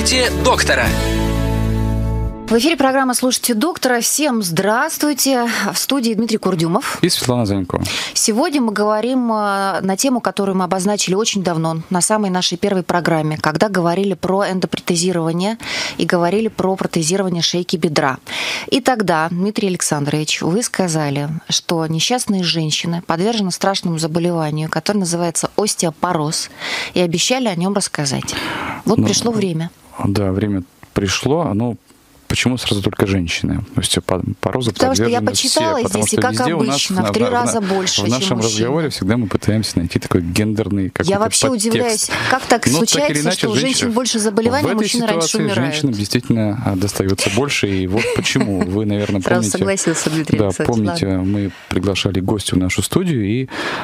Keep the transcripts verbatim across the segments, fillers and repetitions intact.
«Слушайте доктора». В эфире программа «Слушайте доктора». Всем здравствуйте. В студии Дмитрий Курдюмов. И Светлана Занькова. Сегодня мы говорим на тему, которую мы обозначили очень давно, на самой нашей первой программе, когда говорили про эндопротезирование и говорили про протезирование шейки бедра. И тогда, Дмитрий Александрович, вы сказали, что несчастные женщины подвержены страшному заболеванию, которое называется остеопороз, и обещали о нем рассказать. Вот ну, пришло время. Да, время пришло. Оно Почему сразу только женщины? Остеопорозу потому что я почитала все, здесь, и как обычно, в три в, раза в, больше, в чем нашем мужчины. разговоре всегда мы пытаемся найти такой гендерный какой-то Я вообще подтекст. удивляюсь, как так Но случается, так иначе, что у женщин женщин, больше заболеваний, а мужчины раньше умирают. В этой ситуации женщинам действительно достается больше, и вот почему. Вы, наверное, сразу помните... согласился, Дмитрий Да, Александрович. помните, мы приглашали гостя в нашу студию и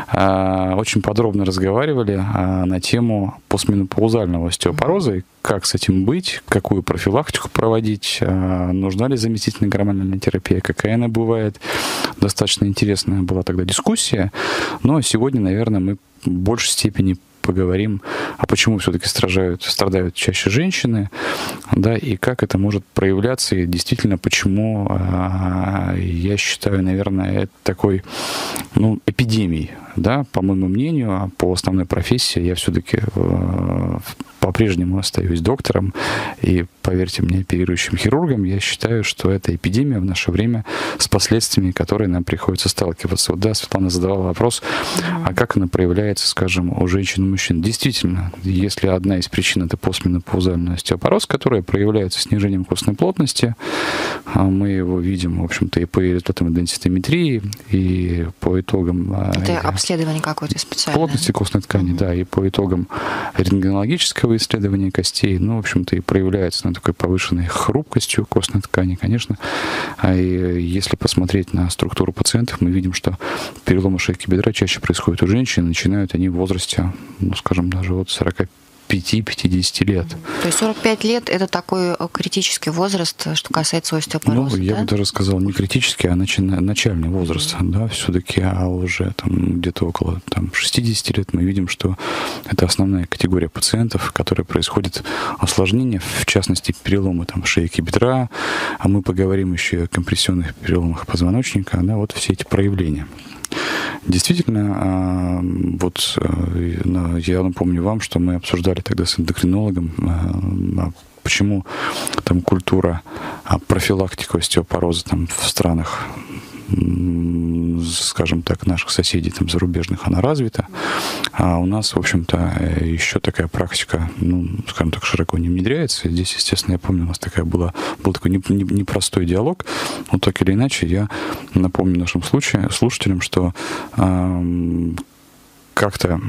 а, очень подробно разговаривали а, на тему постменопаузального остеопороза, и как с этим быть, какую профилактику проводить, а, нужна ли заместительная гормональная терапия, какая она бывает. Достаточно интересная была тогда дискуссия, но сегодня, наверное, мы в большей степени поговорим, а почему все-таки страдают, страдают чаще женщины, да, и как это может проявляться, и действительно, почему, а, я считаю, наверное, это такой, ну, эпидемией, да, по моему мнению, а по основной профессии я все-таки э, по-прежнему остаюсь доктором, и, поверьте мне, оперирующим хирургом, я считаю, что это эпидемия в наше время с последствиями, которые нам приходится сталкиваться. Вот, да, Светлана задавала вопрос, а как она проявляется, скажем, у женщин и мужчин. Действительно, если одна из причин — это постменопаузальный остеопороз, который проявляется снижением костной плотности, мы его видим, в общем-то, и по результатам денситометрии, и по итогам... Это обследование какое-то специальное. Плотности костной ткани, mm-hmm. да, и по итогам рентгенологического исследования костей, ну, в общем-то, и проявляется на такой повышенной хрупкостью костной ткани, конечно. А и если посмотреть на структуру пациентов, мы видим, что переломы шейки бедра чаще происходят у женщин, начинают они в возрасте, ну, скажем, даже от сорока пяти-пятидесяти лет. То есть сорок пять лет — это такой критический возраст, что касается остеопороза, Ну, я да? бы даже сказал, не критический, а начальный возраст, mm-hmm. да, все-таки, а уже там где-то около там, шестидесяти лет мы видим, что это основная категория пациентов, в которой происходит осложнение, в частности, переломы там шейки бедра, а мы поговорим еще о компрессионных переломах позвоночника, да, вот все эти проявления. Действительно, вот я напомню вам, что мы обсуждали тогда с эндокринологом, почему там культура профилактики остеопороза там в странах, скажем так, наших соседей там зарубежных, она развита, а у нас, в общем-то, еще такая практика, ну, скажем так, широко не внедряется. Здесь, естественно, я помню, у нас такая была, был такой непростой диалог, но так или иначе я напомню нашим случае, слушателям, что э, как-то, э,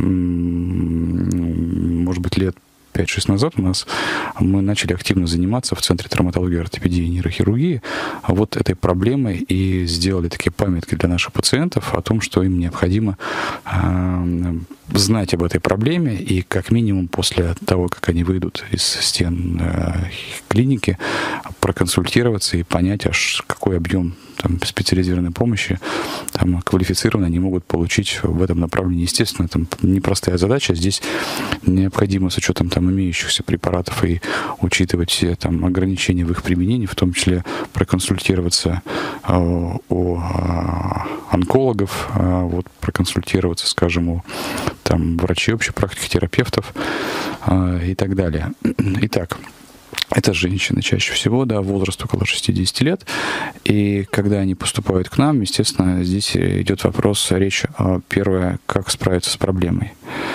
может быть, лет пять-шесть назад у нас мы начали активно заниматься в Центре травматологии, ортопедии и нейрохирургии вот этой проблемой и сделали такие памятки для наших пациентов о том, что им необходимо э, знать об этой проблеме и как минимум после того, как они выйдут из стен э, клиники, проконсультироваться и понять, аж какой объем там, специализированной помощи там, квалифицированно они могут получить в этом направлении. Естественно, это непростая задача. Здесь необходимо с учетом там, имеющихся препаратов и учитывать все там, ограничения в их применении, в том числе проконсультироваться э, у э, онкологов, э, вот, проконсультироваться, скажем, у там, врачей общей практики, терапевтов э, и так далее. Итак, это женщины чаще всего, да, возраст около шестидесяти лет. И когда они поступают к нам, естественно, здесь идет вопрос, речь, первое, как справиться с проблемой.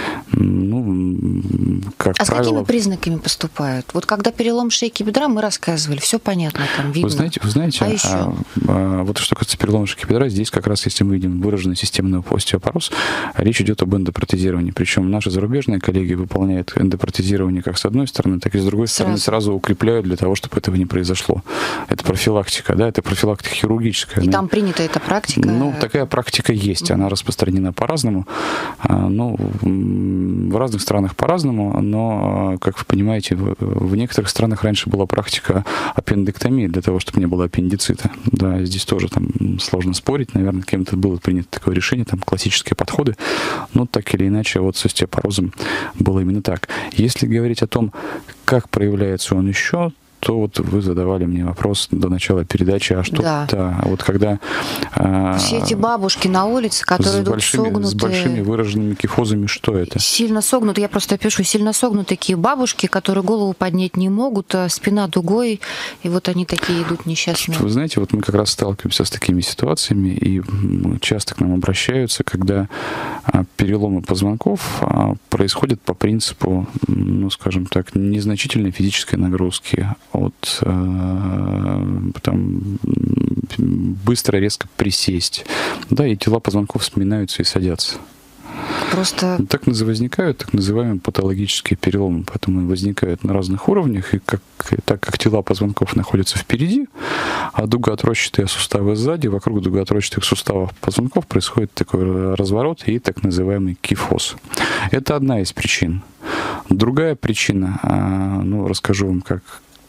Ну, как а правило... с какими признаками поступают? Вот когда перелом шейки бедра, мы рассказывали, все понятно, там видно. Вы знаете, вы знаете а еще? а, а, вот что касается перелома шейки бедра, здесь как раз, если мы видим выраженный системный остеопороз, речь идет об эндопротезировании. Причем наши зарубежные коллеги выполняют эндопротезирование как с одной стороны, так и с другой стороны сразу, сразу укрепляют для того, чтобы этого не произошло. Это профилактика, да, это профилактика хирургическая. И ну, там принята эта практика? Ну, такая практика есть, mm-hmm. она распространена по-разному. Ну, в разных странах по-разному, но, как вы понимаете, в, в некоторых странах раньше была практика аппендэктомии для того, чтобы не было аппендицита. Да, здесь тоже там сложно спорить, наверное, кем-то было принято такое решение, там классические подходы, но так или иначе вот с остеопорозом было именно так. Если говорить о том, как проявляется он еще, то вот вы задавали мне вопрос до начала передачи, а что да. Да, вот когда... Все эти бабушки на улице, которые идут большими, согнутые... С большими выраженными кифозами, что это? Сильно согнутые, я просто пишу, сильно согнутые такие бабушки, которые голову поднять не могут, спина дугой, и вот они такие идут несчастные. Вы знаете, вот мы как раз сталкиваемся с такими ситуациями, и часто к нам обращаются, когда переломы позвонков происходят по принципу, ну, скажем так, незначительной физической нагрузки, от э, там, быстро, резко присесть. Да, и тела позвонков сминаются и садятся. Просто... Так возникают так называемые патологические переломы. Поэтому возникают на разных уровнях. И как, так как тела позвонков находятся впереди, а дугоотросчатые суставы сзади, вокруг дугоотросчатых суставов позвонков происходит такой разворот и так называемый кифоз. Это одна из причин. Другая причина, ну, расскажу вам, как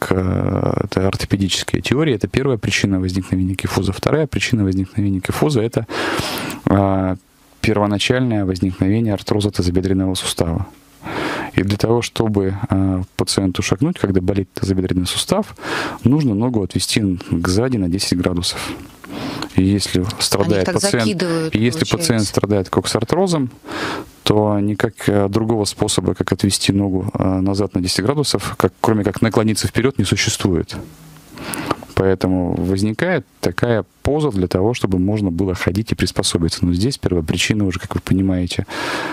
это ортопедическая теория. Это первая причина возникновения кифоза. Вторая причина возникновения кифоза – это а, первоначальное возникновение артроза тазобедренного сустава. И для того, чтобы а, пациенту шагнуть, когда болит тазобедренный сустав, нужно ногу отвести сзади на десять градусов. И если страдает пациент, и если пациент страдает коксартрозом, то никак другого способа, как отвести ногу назад на десять градусов, как, кроме как наклониться вперед, не существует. Поэтому возникает такая поза для того, чтобы можно было ходить и приспособиться. Но здесь первопричина уже, как вы понимаете,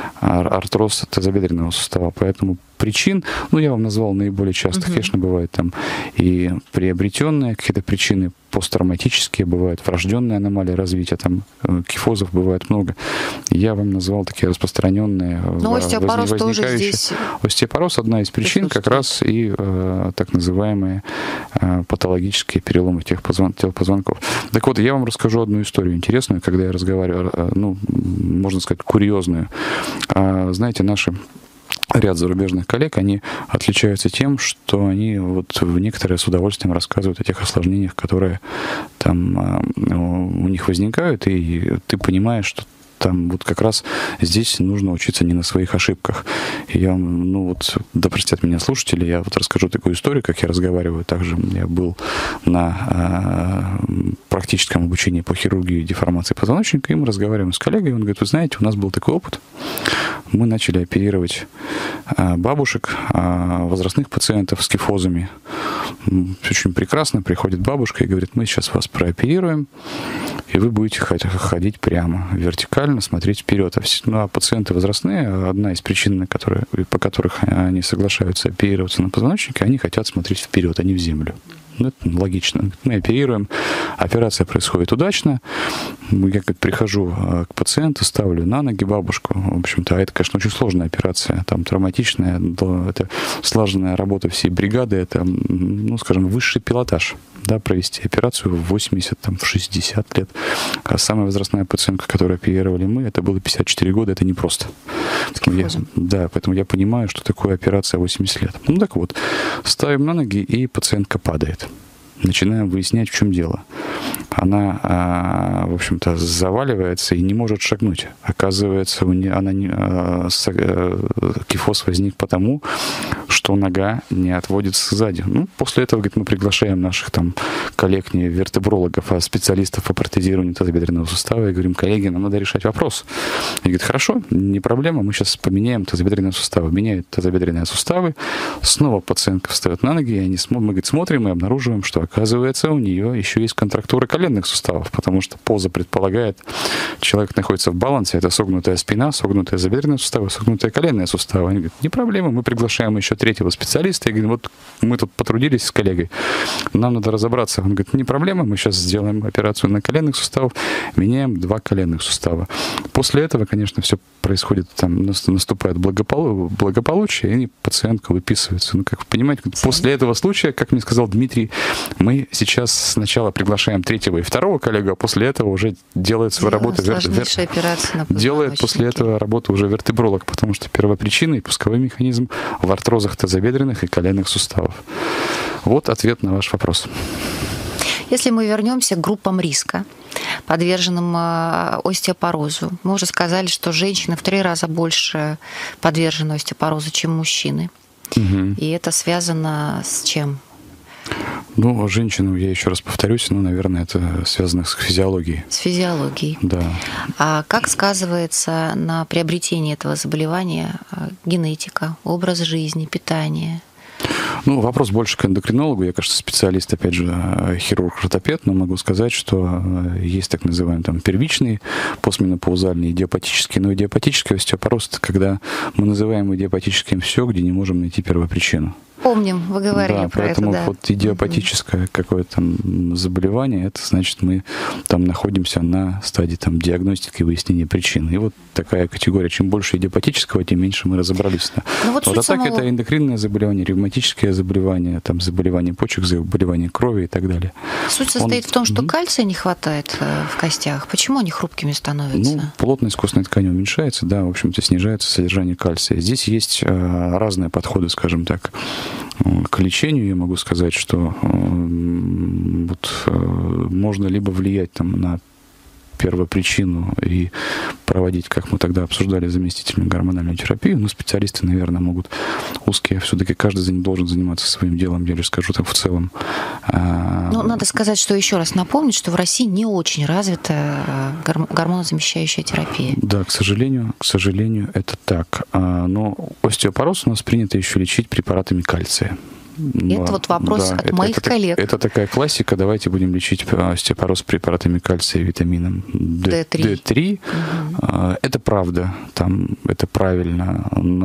артроз тазобедренного сустава. Поэтому причин, ну, я вам назвал наиболее частых, uh-huh. конечно, бывают там и приобретенные какие-то причины, посттравматические, бывают врожденные аномалии развития, там кифозов бывает много. Я вам назвал такие распространенные, но остеопороз тоже здесь. Остеопороз одна из причин, как раз и э, так называемые э, патологические переломы тех позвон, тех позвонков. Так вот, я вам расскажу одну историю интересную, когда я разговариваю, э, ну, можно сказать, курьезную. Э, знаете, наши ряд зарубежных коллег, они отличаются тем, что они вот некоторые с удовольствием рассказывают о тех осложнениях, которые там у них возникают, и ты понимаешь, что там вот как раз здесь нужно учиться не на своих ошибках. И я вам, ну вот, да простят меня слушатели, я вот расскажу такую историю, как я разговариваю. Также я был на э, практическом обучении по хирургии деформации позвоночника, и мы разговариваем с коллегой, и он говорит: вы знаете, у нас был такой опыт. Мы начали оперировать э, бабушек, э, возрастных пациентов с кифозами. Очень прекрасно. Приходит бабушка и говорит: мы сейчас вас прооперируем, и вы будете ходить прямо, вертикально, смотреть вперед. Ну, а пациенты возрастные, одна из причин, которые, по которых они соглашаются оперироваться на позвоночнике, они хотят смотреть вперед, а не в землю. Ну, это логично. Мы оперируем, операция происходит удачно. Я как прихожу к пациенту, ставлю на ноги бабушку. В общем-то, а это, конечно, очень сложная операция. Там травматичная, это слаженная работа всей бригады. Это, ну, скажем, высший пилотаж. Да, провести операцию в восемьдесят, там, в шестьдесят лет. А самая возрастная пациентка, которую оперировали мы, это было пятьдесят четыре года, это непросто. Я, да, поэтому я понимаю, что такое операция восемьдесят лет. Ну так вот, ставим на ноги, и пациентка падает. Начинаем выяснять, в чем дело. Она, а, в общем-то, заваливается и не может шагнуть. Оказывается, у нее, она не, а, с, а, кифоз возник потому, что нога не отводится сзади. Ну, после этого, говорит, мы приглашаем наших там коллег, не вертебрологов, а специалистов по протезированию тазобедренного сустава, и говорим: коллеги, нам надо решать вопрос. И говорит: хорошо, не проблема, мы сейчас поменяем тазобедренные суставы. Меняют тазобедренные суставы, снова пациентка встает на ноги, и они, мы, говорит, смотрим и обнаруживаем, что, оказывается, у нее еще есть контрактура коленных суставов, потому что поза предполагает, человек находится в балансе, это согнутая спина, согнутые тазобедренные суставы, согнутые коленные суставы. Они говорят: не проблема, мы приглашаем еще третьего специалиста, и говорим: вот мы тут потрудились с коллегой, нам надо разобраться. Он говорит: не проблема, мы сейчас сделаем операцию на коленных суставах, меняем два коленных сустава. После этого, конечно, все происходит, там наступает благополу... благополучие, и пациентка выписывается. Ну, как вы понимаете, после этого случая, как мне сказал Дмитрий, мы сейчас сначала приглашаем третьего и второго коллегу, а после этого уже делает свою Делаем работу вер... вер... делает после этого работу уже вертебролог, потому что первопричина и пусковой механизм в артрозах тазобедренных и коленных суставов. Вот ответ на ваш вопрос. Если мы вернемся к группам риска, подверженным остеопорозу, мы уже сказали, что женщины в три раза больше подвержены остеопорозу, чем мужчины. Угу. И это связано с чем? Ну, женщину, я еще раз повторюсь, ну, наверное, это связано с физиологией. С физиологией. Да. А как сказывается на приобретении этого заболевания генетика, образ жизни, питание? Ну, вопрос больше к эндокринологу. Я, конечно, специалист, опять же, хирург-ортопед, но могу сказать, что есть так называемый там первичный, постменопаузальный, идиопатический. Но идиопатический остеопороз — это когда мы называем идиопатическим все, где не можем найти первопричину. Помним, вы говорили да, про поэтому это, да. вот идиопатическое mm-hmm. какое-то там заболевание, это значит, мы там находимся на стадии там диагностики и выяснения причин. И вот такая категория. Чем больше идиопатического, тем меньше мы разобрались. Да. Ну, вот вот а самого... так это эндокринное заболевание, ревматическое заболевание, там заболевание почек, заболевание крови и так далее. Суть состоит Он... в том, что mm-hmm. кальция не хватает в костях. Почему они хрупкими становятся? Ну, плотность костной ткани уменьшается, да, в общем-то, снижается содержание кальция. Здесь есть э, разные подходы, скажем так, к лечению. Я могу сказать, что э, вот, э, можно либо влиять там, на первопричину и проводить, как мы тогда обсуждали, заместительную гормональную терапию, но специалисты, наверное, могут узкие, все-таки каждый должен заниматься своим делом, я лишь скажу так в целом. Ну, надо сказать, что еще раз напомнить, что в России не очень развита гормонозамещающая терапия. Да, к сожалению, к сожалению, это так. Но остеопороз у нас принято еще лечить препаратами кальция. Это да, вот вопрос да, от это, моих это, коллег. Это такая классика. Давайте будем лечить остеопороз препаратами кальция и витамином дэ три. дэ три. Угу. Это правда, там, это правильно,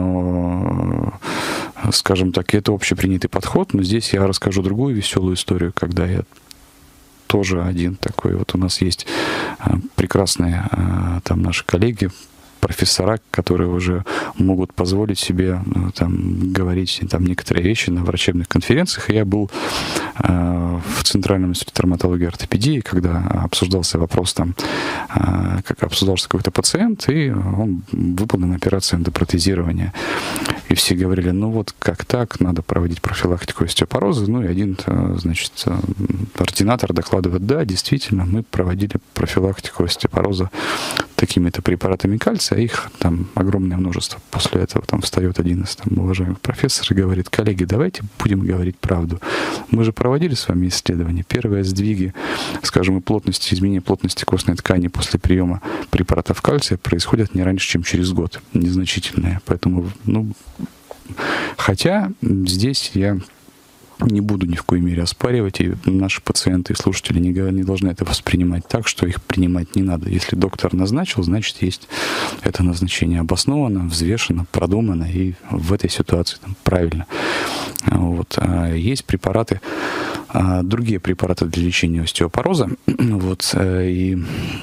но, скажем так, это общепринятый подход. Но здесь я расскажу другую веселую историю, когда я тоже один такой. Вот у нас есть прекрасные там наши коллеги, профессора, которые уже могут позволить себе ну, там, говорить там, некоторые вещи на врачебных конференциях. И я был э, в Центральном институте травматологии и ортопедии, когда обсуждался вопрос, там, э, как обсуждался какой-то пациент, и он выполнен операцию эндопротезирования. И все говорили, ну вот как так, надо проводить профилактику остеопороза. Ну и один, значит, ординатор докладывает, да, действительно, мы проводили профилактику остеопороза такими-то препаратами кальция, их там огромное множество. После этого там встает один из там, уважаемых профессоров и говорит, коллеги, давайте будем говорить правду. Мы же проводили с вами исследования. Первые сдвиги, скажем, и плотности, изменение плотности костной ткани после приема препаратов кальция происходят не раньше, чем через год. Незначительные. Поэтому, ну, хотя здесь я не буду ни в коей мере оспаривать, и наши пациенты и слушатели не, не должны это воспринимать так, что их принимать не надо. Если доктор назначил, значит, есть это назначение обосновано, взвешено, продумано, и в этой ситуации там, правильно. Вот. Есть препараты, другие препараты для лечения остеопороза, вот, и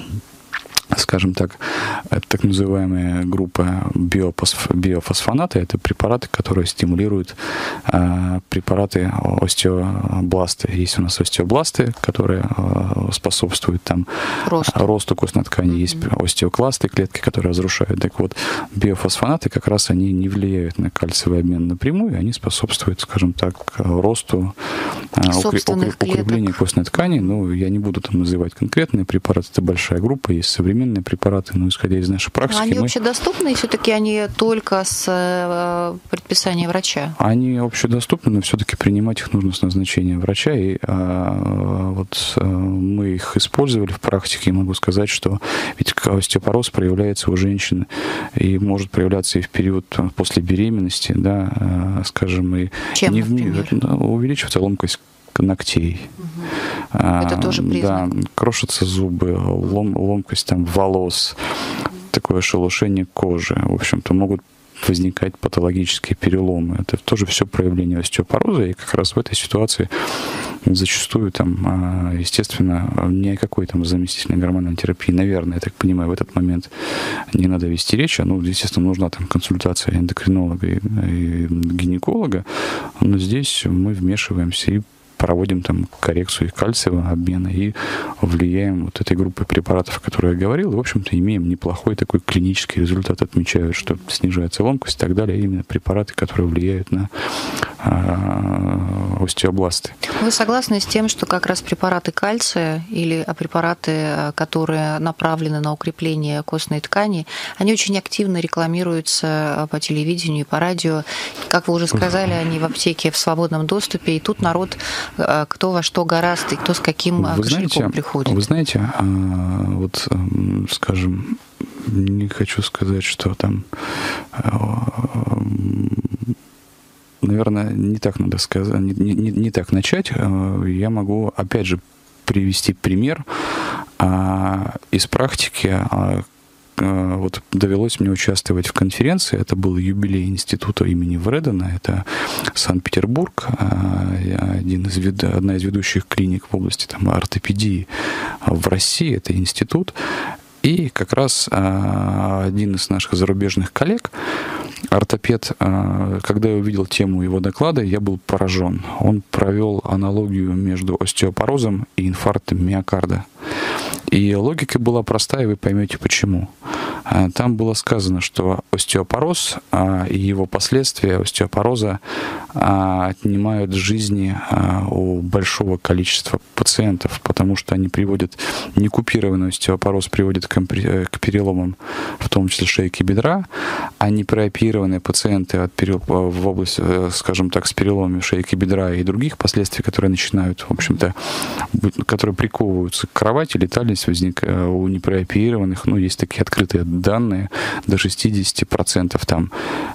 скажем так, это так называемая группа биофосфонаты. Это препараты, которые стимулируют э, препараты остеобласты. Есть у нас остеобласты, которые э, способствуют там, росту. росту костной ткани. Mm-hmm. Есть остеокласты, клетки, которые разрушают. Так вот, биофосфонаты как раз они не влияют на кальциевый обмен напрямую, они способствуют, скажем так, росту, э, укреп, укреплению костной ткани. Ну, я не буду там называть конкретные препараты, это большая группа, есть современные препараты, но исходя из нашей практики... Они мы... общедоступны, и все-таки они только с э, предписания врача? Они общедоступны, но все-таки принимать их нужно с назначения врача, и э, вот э, мы их использовали в практике, и могу сказать, что ведь остеопороз проявляется у женщин и может проявляться и в период после беременности, да, э, скажем, и... Чем, не например? В, увеличивается ломкость ногтей. Угу. Это тоже признак. Да, крошатся зубы, лом, ломкость там волос, такое шелушение кожи. В общем-то, могут возникать патологические переломы. Это тоже все проявление остеопороза, и как раз в этой ситуации зачастую там, естественно, ни о какой там заместительной гормональной терапии, наверное, я так понимаю, в этот момент не надо вести речь. Ну, естественно, нужна там консультация эндокринолога и, и гинеколога, но здесь мы вмешиваемся и проводим там коррекцию кальциевого обмена и влияем вот этой группой препаратов, о которой я говорил, и, в общем-то, имеем неплохой такой клинический результат, отмечают, что снижается ломкость и так далее, именно препараты, которые влияют на остеобласты. Вы согласны с тем, что как раз препараты кальция или препараты, которые направлены на укрепление костной ткани, они очень активно рекламируются по телевидению и по радио. Как вы уже сказали, они в аптеке в свободном доступе, и тут народ кто во что гораст, и кто с каким вы кошельком знаете, приходит. Вы знаете, вот, скажем, не хочу сказать, что там, наверное, не так надо сказать, не, не, не так начать. Я могу, опять же, привести пример из практики. Вот довелось мне участвовать в конференции. Это был юбилей института имени Вредена. Это Санкт-Петербург, один из, одна из ведущих клиник в области там, ортопедии в России. Это институт. И как раз один из наших зарубежных коллег, ортопед, когда я увидел тему его доклада, я был поражен. Он провел аналогию между остеопорозом и инфарктом миокарда. И логика была простая, вы поймете почему. Там было сказано, что остеопороз и его последствия остеопороза отнимают жизни у большого количества пациентов, потому что они приводят, некупированный остеопороз приводит к переломам, в том числе шейки бедра, а непрооперированные пациенты от перел... в области, скажем так, с переломами шейки бедра и других последствий, которые начинают, в общем-то, которые приковываются к кровати, летальность возникает у непрооперированных, ну, есть такие открытые данные, до шестьдесят процентов там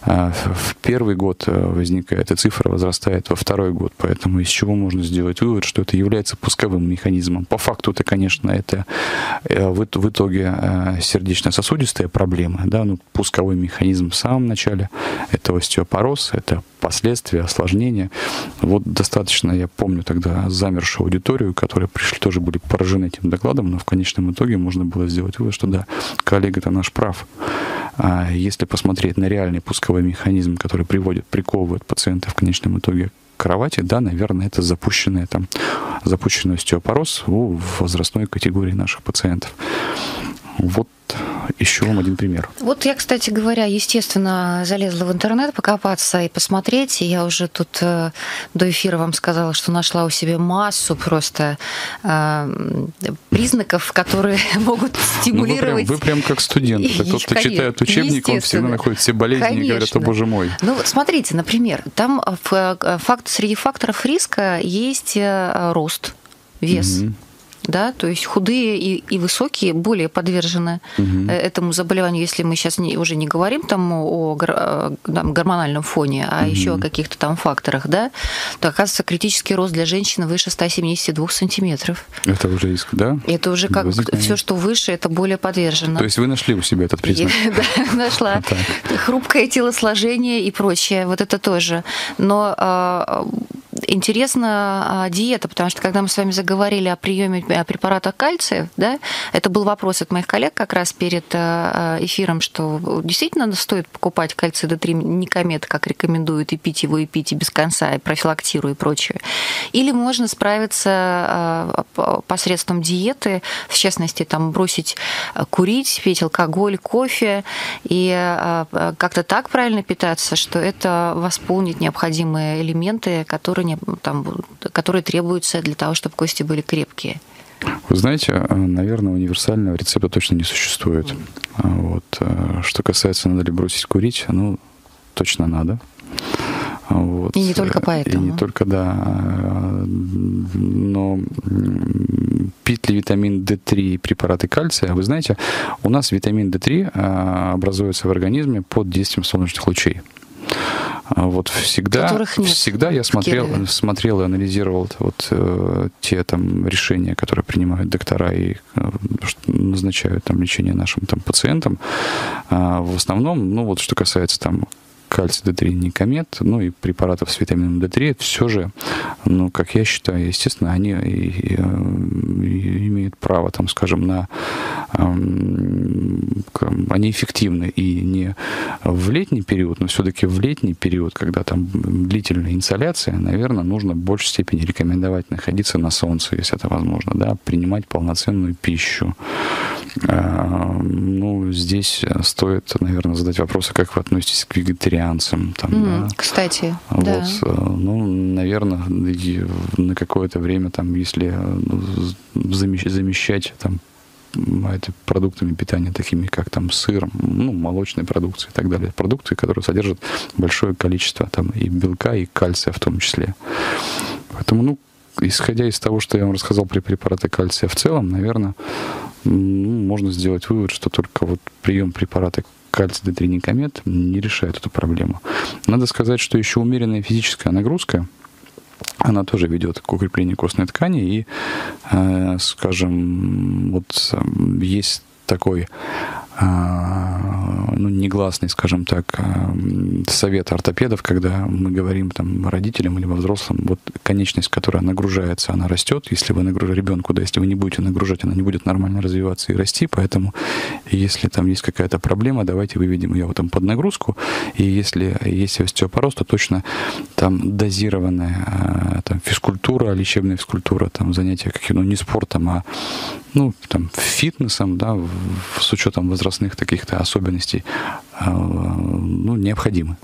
в первый год возникает, и цифра возрастает во второй год. Поэтому из чего можно сделать вывод, что это является пусковым механизмом. По факту это, конечно, это в итоге сердечно-сосудистая проблема, да, ну, пусковой механизм в самом начале, это остеопороз, это последствия, осложнения. Вот достаточно, я помню тогда замершую аудиторию, которые пришли, тоже были поражены этим докладом, но в конечном итоге можно было сделать вывод, что да, коллега-то наш прав. А если посмотреть на реальный пусковой механизм, который приводит, приковывает пациента в конечном итоге к кровати, да, наверное, это запущенный, там, запущенный остеопороз у возрастной категории наших пациентов. Вот еще вам один пример. Вот я, кстати говоря, естественно, залезла в интернет покопаться и посмотреть. И я уже тут э, до эфира вам сказала, что нашла у себя массу просто э, признаков, которые могут стимулировать. Ну, вы, прям, вы прям как студент. И, тот, кто читает учебник, он всегда находит все болезни. Конечно. И говорит: о, боже мой. Ну, смотрите, например, там факт, среди факторов риска есть рост, вес. Угу. Да, то есть худые и, и высокие более подвержены угу. этому заболеванию, если мы сейчас не, уже не говорим там о там, гормональном фоне, а угу. еще о каких-то там факторах, да, то, оказывается, критический рост для женщины выше ста семидесяти двух сантиметров. Это уже риск, да? Это уже как все, что выше, это более подвержено. То есть вы нашли у себя этот признак? Да, нашла. Хрупкое телосложение и прочее, вот это тоже. Но интересна диета, потому что когда мы с вами заговорили о приеме препарата кальция, да, это был вопрос от моих коллег как раз перед эфиром, что действительно стоит покупать кальций Д три Никомед, как рекомендуют, и пить его, и пить, и без конца, и профилактирую, и прочее. Или можно справиться посредством диеты, в частности, там, бросить курить, пить алкоголь, кофе, и как-то так правильно питаться, что это восполнит необходимые элементы, которые, там, которые требуются для того, чтобы кости были крепкие. Вы знаете, наверное, универсального рецепта точно не существует. Вот. Что касается, надо ли бросить курить, ну, точно надо. Вот. И не только поэтому. И не только, да. Но пить ли витамин Д три и препараты кальция? Вы знаете, у нас витамин Д три образуется в организме под действием солнечных лучей. Вот всегда, всегда я смотрел, смотрел и анализировал вот, э, те там решения, которые принимают доктора и э, назначают там лечение нашим там пациентам. А в основном, ну вот что касается там кальций Д три Никомед, ну и препаратов с витамином Д три, все же, ну, как я считаю, естественно, они и, и, и имеют право, там, скажем, на... Они эффективны и не в летний период, но все-таки в летний период, когда там длительная инсоляция, наверное, нужно в большей степени рекомендовать находиться на солнце, если это возможно, да, принимать полноценную пищу. Ну, здесь стоит, наверное, задать вопрос, как вы относитесь к вегетарианству, сеансам. Там, mm, да. Кстати, вот, да. Ну, наверное, на какое-то время, там, если замещать там, это продуктами питания, такими как там сыр, ну, молочной продукции и так далее. Продукты, которые содержат большое количество там, и белка, и кальция в том числе. Поэтому, ну, исходя из того, что я вам рассказал при препарате кальция в целом, наверное, ну, можно сделать вывод, что только вот прием препарата кальций-детриникомет не решает эту проблему. Надо сказать, что еще умеренная физическая нагрузка, она тоже ведет к укреплению костной ткани. И, э, скажем, вот есть такой ну, негласный, скажем так, совет ортопедов, когда мы говорим там родителям или во взрослым, вот конечность, которая нагружается, она растет. Если вы нагружаете ребенку, да, если вы не будете нагружать, она не будет нормально развиваться и расти. Поэтому, если там есть какая-то проблема, давайте выведем ее там под нагрузку. И если есть остеопороз, то точно там дозированная там, физкультура, лечебная физкультура, там занятия какие, ну, не спортом, а ну, там, фитнесом, да, в, с учетом возрастных таких-то особенностей, э, ну, необходимы.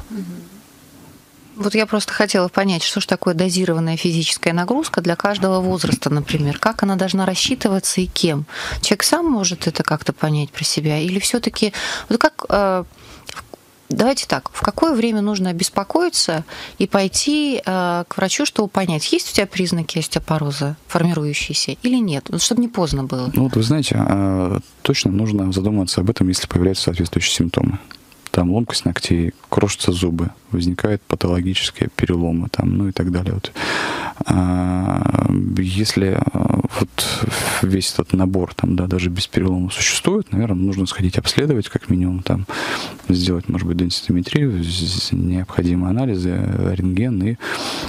Вот я просто хотела понять, что же такое дозированная физическая нагрузка для каждого возраста, например. Как она должна рассчитываться и кем? Человек сам может это как-то понять про себя? Или все-таки... Вот как... Э, Давайте так, в какое время нужно обеспокоиться и пойти э, к врачу, чтобы понять, есть у тебя признаки остеопороза формирующиеся или нет, вот, чтобы не поздно было? Ну, вот вы знаете, э, точно нужно задуматься об этом, если появляются соответствующие симптомы. Там ломкость ногтей, крошатся зубы, возникают патологические переломы, там, ну и так далее. Вот. А, если вот весь этот набор, там, да, даже без переломов существует, наверное, нужно сходить обследовать, как минимум, там, сделать, может быть, денситометрию, необходимые анализы, рентген и,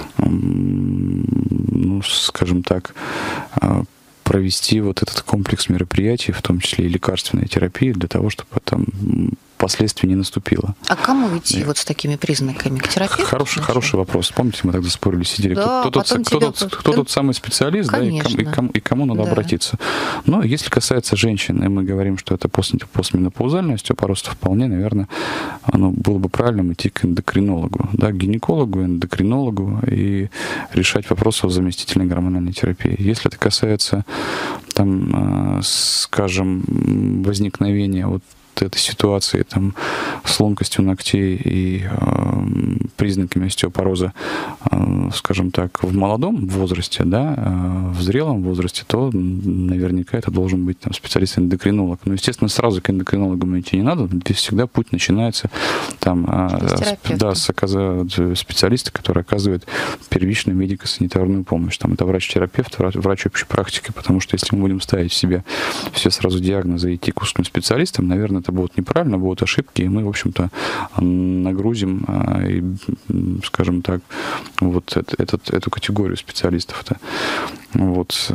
ну, скажем так, провести вот этот комплекс мероприятий, в том числе и лекарственной терапии, для того, чтобы там последствий не наступило. А к кому идти да. вот с такими признаками? К терапевту? Хороший, хороший вопрос. Помните, мы тогда спорили, сидели, да, кто, кто, тот, кто, тот, кто тот самый специалист, да, и, кому, и, кому, и кому надо да. обратиться. Но если касается женщин, и мы говорим, что это после, постменопаузальный остеопороз, то вполне, наверное, оно было бы правильным идти к эндокринологу, да, к гинекологу, эндокринологу и решать вопросы о заместительной гормональной терапии. Если это касается, там, скажем, возникновения вот этой ситуации там, с ломкостью ногтей и э, признаками остеопороза, э, скажем так, в молодом возрасте, да, э, в зрелом возрасте, то наверняка это должен быть там, специалист-эндокринолог. Но, естественно, сразу к эндокринологам идти не надо, здесь всегда путь начинается там, э, с, да, с оказа- специалиста, который оказывает первичную медико-санитарную помощь. Там, это врач-терапевт, врач, врач общей практики, потому что если мы будем ставить в себе все сразу диагнозы и идти к узким специалистам, наверное, это будет неправильно, будут ошибки, и мы, в общем-то, нагрузим, и, скажем так, вот этот, эту категорию специалистов-то. Вот.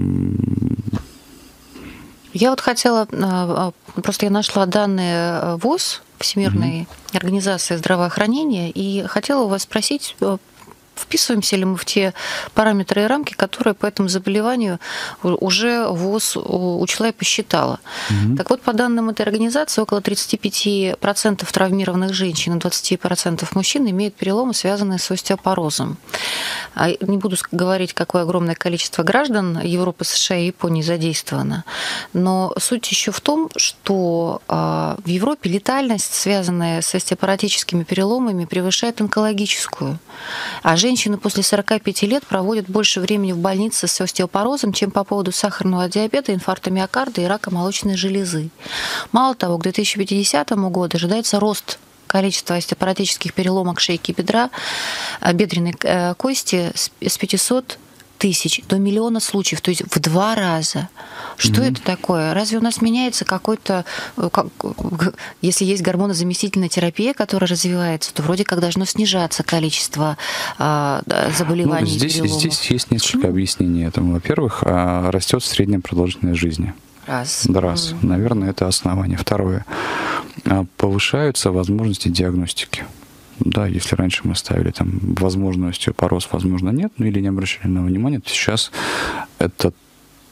Я вот хотела, просто я нашла данные ВОЗ, Всемирной mm-hmm. организации здравоохранения, и хотела у вас спросить, вписываемся ли мы в те параметры и рамки, которые по этому заболеванию уже ВОЗ учла и посчитала. Mm-hmm. Так вот, по данным этой организации, около тридцать пять процентов травмированных женщин и двадцать процентов мужчин имеют переломы, связанные с остеопорозом. Не буду говорить, какое огромное количество граждан Европы, США и Японии задействовано, но суть еще в том, что в Европе летальность, связанная с остеопоротическими переломами, превышает онкологическую. А женщины после сорока пяти лет проводят больше времени в больнице с остеопорозом, чем по поводу сахарного диабета, инфаркта миокарда и рака молочной железы. Мало того, к две тысячи пятидесятому году ожидается рост количества остеопоротических переломок шейки бедра, бедренной кости с пятисот тысяч до миллиона случаев, то есть в два раза. Что mm-hmm. это такое? Разве у нас меняется какой-то... Как, если есть гормонозаместительная терапия, которая развивается, то вроде как должно снижаться количество а, заболеваний. Ну, здесь, здесь есть несколько Почему? объяснений этому. Во-первых, растет средняя продолжительность жизни. Раз. Да, раз. Mm-hmm. Наверное, это основание. Второе. Повышаются возможности диагностики. Да, если раньше мы ставили там возможно остеопороз, возможно нет, ну или не обращали на внимание, то сейчас это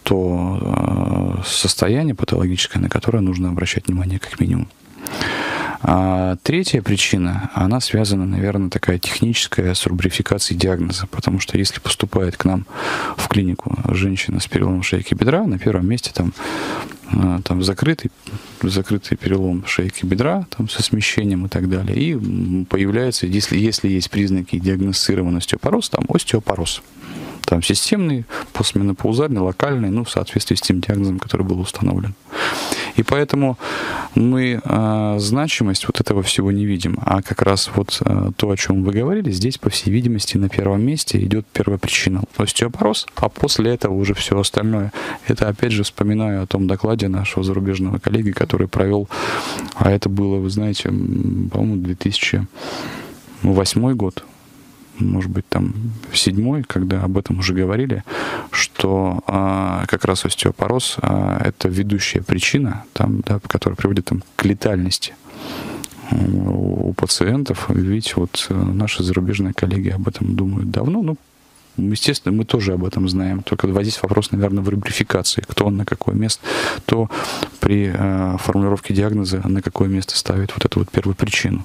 то состояние патологическое, на которое нужно обращать внимание как минимум. А третья причина, она связана, наверное, такая техническая с рубрификацией диагноза, потому что если поступает к нам в клинику женщина с переломом шейки бедра, на первом месте там, там закрытый, закрытый перелом шейки бедра там, со смещением и так далее, и появляется, если, если есть признаки диагностированного остеопороз, там остеопороз. Там системный, постменопаузальный, локальный, ну, в соответствии с тем диагнозом, который был установлен. И поэтому мы э, значимость вот этого всего не видим. А как раз вот э, то, о чем вы говорили, здесь, по всей видимости, на первом месте идет первопричина. Остеопороз, а после этого уже все остальное. Это, опять же, вспоминаю о том докладе нашего зарубежного коллеги, который провел, а это было, вы знаете, по-моему, две тысячи восьмой год. Может быть, там седьмой, когда об этом уже говорили, что а, как раз остеопороз а, это ведущая причина, там, да, которая приводит там, к летальности у, у пациентов. Видите, вот наши зарубежные коллеги об этом думают давно. Ну, естественно, мы тоже об этом знаем. Только здесь вопрос, наверное, в рубрификации. Кто он на какое место, то при а, формулировке диагноза на какое место ставит вот эту вот первую причину.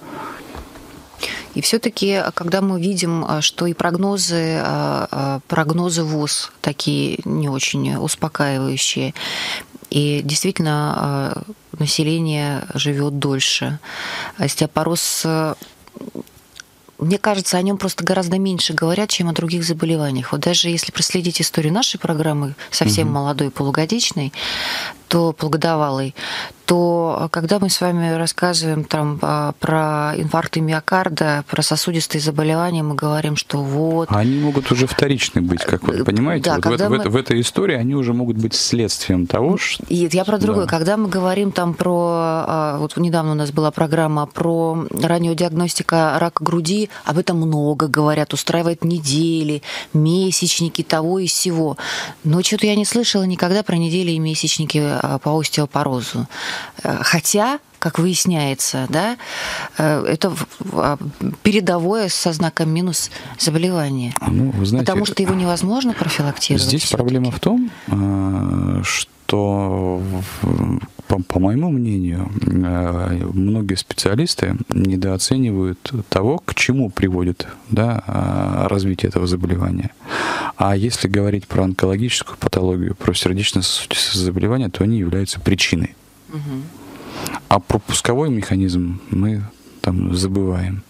И все-таки, когда мы видим, что и прогнозы, прогнозы ВОЗ такие не очень успокаивающие, и действительно население живет дольше, остеопороз, мне кажется, о нем просто гораздо меньше говорят, чем о других заболеваниях. Вот даже если проследить историю нашей программы, совсем угу. молодой, полугодичной, то полугодовалой, то когда мы с вами рассказываем там про инфаркты миокарда, про сосудистые заболевания, мы говорим, что вот... Они могут уже вторичны быть, как вы понимаете? Да, вот в, мы... в, в этой истории они уже могут быть следствием того, что... Нет, я про другое. Да. Когда мы говорим там про... Вот недавно у нас была программа про раннюю диагностику рака груди, об этом много говорят, устраивают недели, месячники того и сего. Но что-то я не слышала никогда про недели и месячники по остеопорозу. Хотя, как выясняется, да, это передовое со знаком минус заболевание. Ну, вы знаете, потому что его невозможно профилактировать. Здесь проблема в том, что, по, по моему мнению, многие специалисты недооценивают того, к чему приводит, да, развитие этого заболевания. А если говорить про онкологическую патологию, про сердечно-сосудистые заболевания, то они являются причиной. Угу. А про пусковой механизм мы там забываем.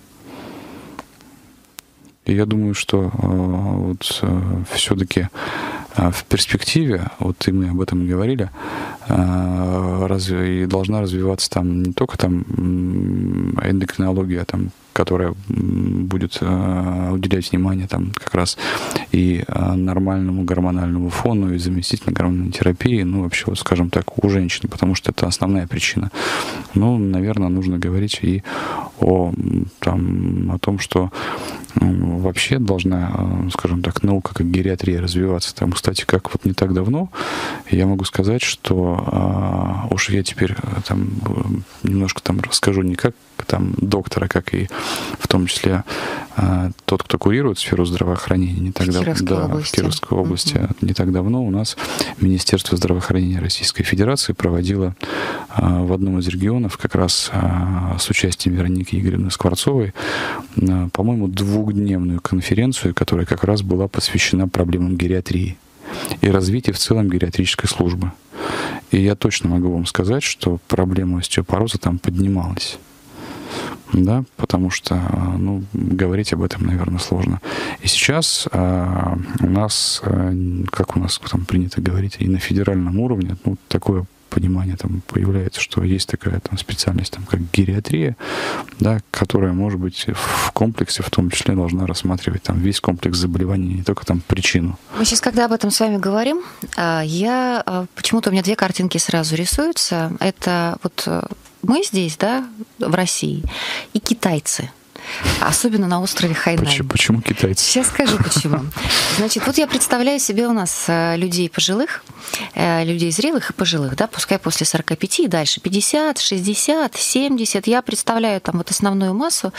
И я думаю, что э, вот, э, все-таки э, в перспективе, вот и мы об этом говорили, э, разве, и должна развиваться там не только там эндокринология, там, которая будет э, уделять внимание там как раз и э, нормальному гормональному фону, и заместительной гормональной терапии, ну, вообще, вот, скажем так, у женщин, потому что это основная причина. Ну, наверное, нужно говорить и о, там, о том, что ну, вообще должна, скажем так, наука как гериатрия развиваться. Там, кстати, как вот не так давно, я могу сказать, что а, уж я теперь там немножко там расскажу не как там доктора, как и в том числе а, тот, кто курирует сферу здравоохранения. Не так давно, да, в Кировской области. Uh-huh. Не так давно у нас Министерство здравоохранения Российской Федерации проводило а, в одном из регионов как раз а, с участием Вероники Игоревны Скворцовой, а, по-моему, двухдневную конференцию, которая как раз была посвящена проблемам гериатрии и развитию в целом гериатрической службы. И я точно могу вам сказать, что проблема остеопороза там поднималась. Да, потому что, ну, говорить об этом, наверное, сложно. И сейчас а, у нас, а, как у нас там принято говорить, и на федеральном уровне, ну, такое понимание там появляется, что есть такая там специальность, там, как гериатрия, да, которая, может быть, в комплексе в том числе должна рассматривать там весь комплекс заболеваний, не только там причину. Мы сейчас, когда об этом с вами говорим, я почему-то у меня две картинки сразу рисуются. Это вот мы здесь, да, в России, и китайцы. особенно на острове Хайнань. Почему, почему китайцы? Сейчас скажу, почему. Значит, вот я представляю себе у нас людей пожилых, людей зрелых и пожилых, да, пускай после сорока пяти и дальше, пятьдесят, шестьдесят, семьдесят. Я представляю там вот основную массу,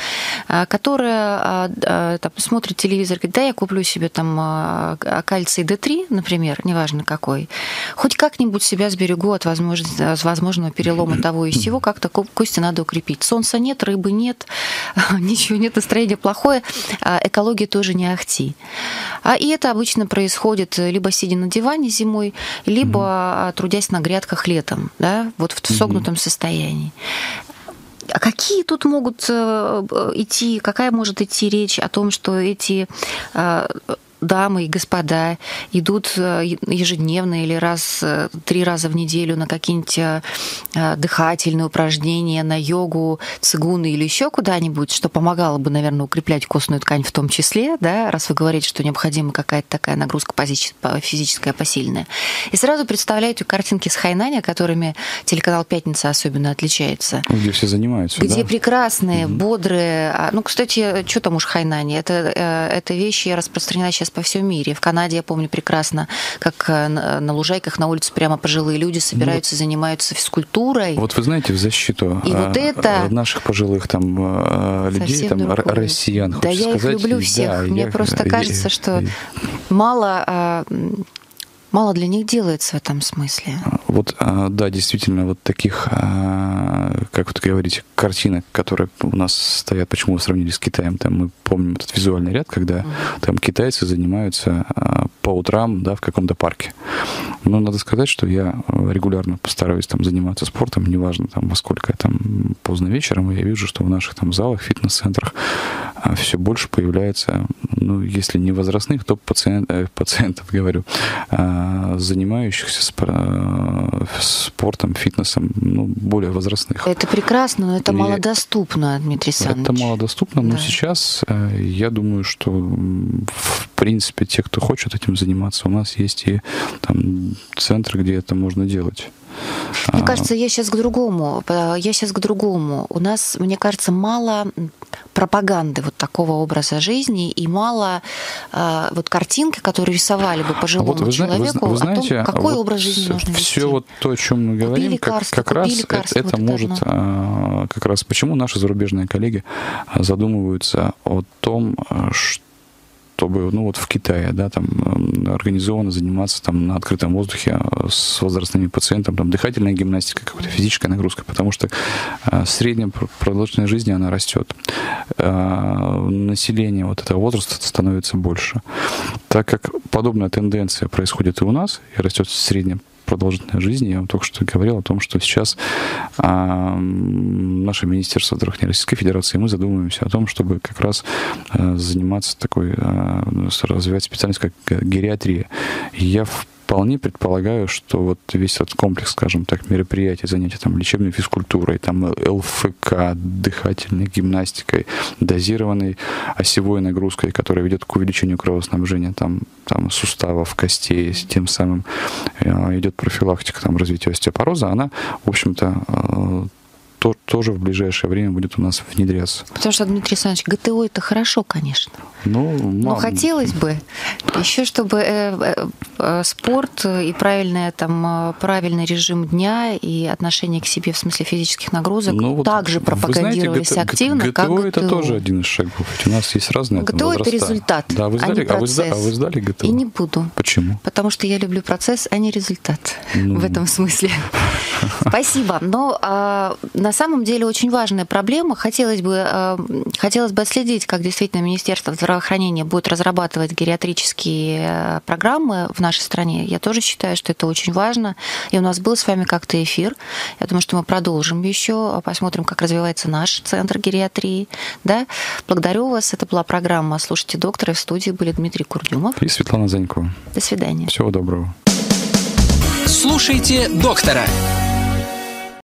которая там, смотрит телевизор, говорит, да, я куплю себе там кальций дэ три, например, неважно какой, хоть как-нибудь себя сберегу от возможного перелома того и сего, как-то кости надо укрепить. Солнца нет, рыбы нет, ничего нет, настроение плохое, экология тоже не ахти. И это обычно происходит либо сидя на диване зимой, либо mm-hmm. трудясь на грядках летом, да, вот в согнутом mm-hmm. состоянии. А какие тут могут идти, какая может идти речь о том, что эти дамы и господа идут ежедневно или раз, три раза в неделю на какие-нибудь дыхательные упражнения, на йогу, цигуны или еще куда-нибудь, что помогало бы, наверное, укреплять костную ткань в том числе, да, раз вы говорите, что необходима какая-то такая нагрузка физическая, посильная. И сразу представляете картинки с Хайнаня, которыми телеканал «Пятница» особенно отличается. Где все занимаются, Где да? прекрасные, угу. бодрые. Ну, кстати, что там уж Хайнань? Это, это вещи распространены сейчас по всему мире. В Канаде, я помню прекрасно, как на лужайках на улице прямо пожилые люди собираются, ну, занимаются физкультурой. Вот вы знаете, в защиту и вот это наших пожилых там людей, там, россиян, да, хочется я сказать. их люблю всех. Да, Мне я, просто я, кажется, я, что я, мало... Мало для них делается в этом смысле. Вот, да, действительно, вот таких, как вы говорите, картинок, которые у нас стоят, почему вы сравнили с Китаем, там мы помним этот визуальный ряд, когда mm-hmm. там китайцы занимаются по утрам, да, в каком-то парке. Но надо сказать, что я регулярно постараюсь там заниматься спортом, неважно там во сколько там поздно вечером, и я вижу, что в наших там залах, фитнес-центрах все больше появляется, ну, если не возрастных, то пациент, пациентов, говорю, занимающихся спортом, фитнесом, ну, более возрастных. Это прекрасно, но это и малодоступно, Дмитрий Александрович. Это малодоступно, но да. сейчас я думаю, что в принципе те, кто хочет этим заниматься, у нас есть и там центры, где это можно делать. Мне кажется, я сейчас к другому. Я сейчас к другому. У нас, мне кажется, мало пропаганды вот такого образа жизни и мало э, вот картинки, которые рисовали бы пожилому вот вы, человеку, вы знаете, о том, какой вот образ жизни нужно вести. Все вот то, о чем мы говорим, как, как раз лекарство, это, это вот может это как раз почему наши зарубежные коллеги задумываются о том, что чтобы, ну вот в Китае, да, там организованно заниматься там на открытом воздухе с возрастными пациентами, там дыхательная гимнастика, какая-то физическая нагрузка, потому что э, средняя продолжительность жизни, она растет. Э, население вот этого возраста становится больше. Так как подобная тенденция происходит и у нас, и растет средняя продолжительность жизни, я вам только что говорил о том, что сейчас а, наше Министерство здравоохранения Российской Федерации, мы задумываемся о том, чтобы как раз а, заниматься такой, а, развивать специальность, как гериатрия. И я вполне предполагаю, что вот весь этот комплекс, скажем так, мероприятий, занятий там лечебной физкультурой, там эл эф ка, дыхательной гимнастикой, дозированной осевой нагрузкой, которая ведет к увеличению кровоснабжения там, там суставов, костей, тем самым идет профилактика там развития остеопороза, она, в общем-то, то, тоже в ближайшее время будет у нас внедряться. Потому что, Дмитрий Александрович, гэ тэ о это хорошо, конечно. Ну, Но хотелось бы еще, чтобы э, э, спорт и правильный, там, правильный режим дня и отношение к себе в смысле физических нагрузок ну, вот также пропагандировались знаете, активно, гэ тэ о, как гэ тэ о. Это тоже один из шагов. Ведь у нас есть разные гэ тэ о возраста. Это результат, да, вы сдали, а не процесс. А вы, а вы сдали гэ тэ о? И не буду. Почему? Потому что я люблю процесс, а не результат ну... в этом смысле. Спасибо. Но а, на самом деле очень важная проблема. Хотелось бы, а, хотелось бы отследить, как действительно Министерство здравоохранения будет разрабатывать гериатрические программы в нашей стране. Я тоже считаю, что это очень важно. И у нас был с вами как-то эфир. Я думаю, что мы продолжим еще, посмотрим, как развивается наш центр гериатрии. Да? Благодарю вас. Это была программа «Слушайте доктора». В студии были Дмитрий Курдюмов и Светлана Занькова. До свидания. Всего доброго. Слушайте доктора.